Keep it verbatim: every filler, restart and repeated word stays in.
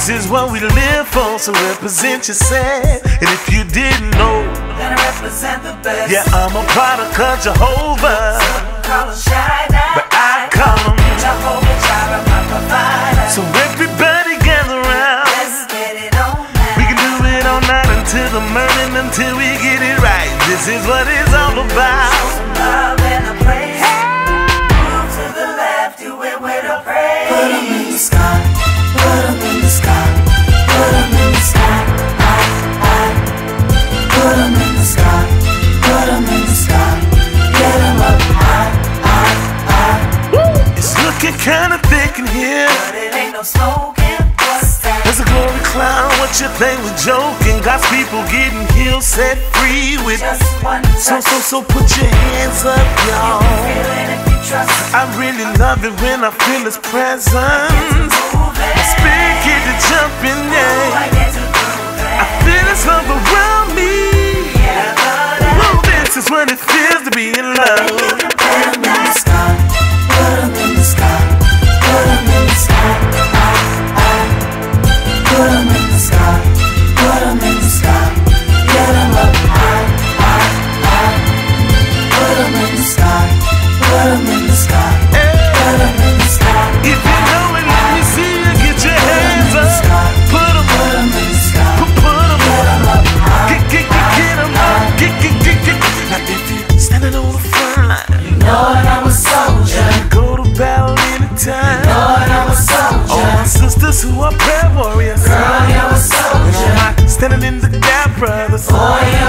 This is what we live for, so represent yourself. And if you didn't know, then I represent the best. yeah, I'm a product of Jehovah. Some call him shy now, but I call him Jehovah Jireh, my provider. So everybody gather around. Let's get it on now. We can do it all night until the morning, until we get it right. This is what it's all about. Show some love and a praise. Move to the left, do it with a praise. Put 'em in the sky, put 'em in the sky, put 'em in the sky. I, I, put 'em in the sky, put 'em in the sky. Get 'em up high, high, high. It's looking kinda thick in here, but it ain't no smoking. What's that? there's a glory cloud, what you think we're joking? God's people getting healed, set free with just one So, so, so put your hands up, y'all. Feel it if you trust. I really love it when I feel His presence. My spirit get to jumping, yeah. I feel His love around me. Well, this is what it feels to be in love. Put 'em in the sky, put 'em in the sky, put 'em in the sky. I, I, put 'em in the sky, put 'em in the sky. Get 'em up high, high, high. Put 'em in the sky, put 'em in the sky, put 'em in the sky. If you know it, let me see you get your hands up. Put 'em, put 'em in the sky, put 'em, get 'em up high. get, get, get, get 'em up, get, get, get, get. Now if you're standing on the front line, you know that I'm a soldier. Go to battle anytime. You know that I'm a soldier. All my sisters who are prayer warriors, Girl, you're a soldier. and all my standing in the gap brothers, Boy,